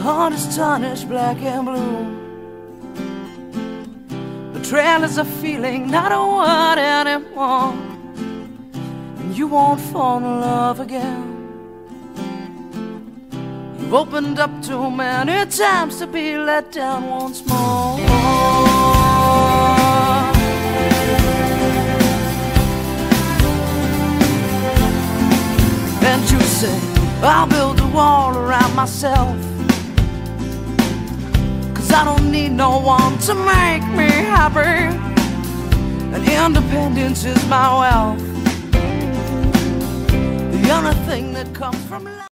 heart is tarnished black and blue. Betrayal is a feeling, not a word anymore, and you won't fall in love again. You've opened up too many times to be let down once more. And you say, I'll build a wall around myself, 'cause I don't need no one to make me happy, and independence is my wealth. The only thing that comes from life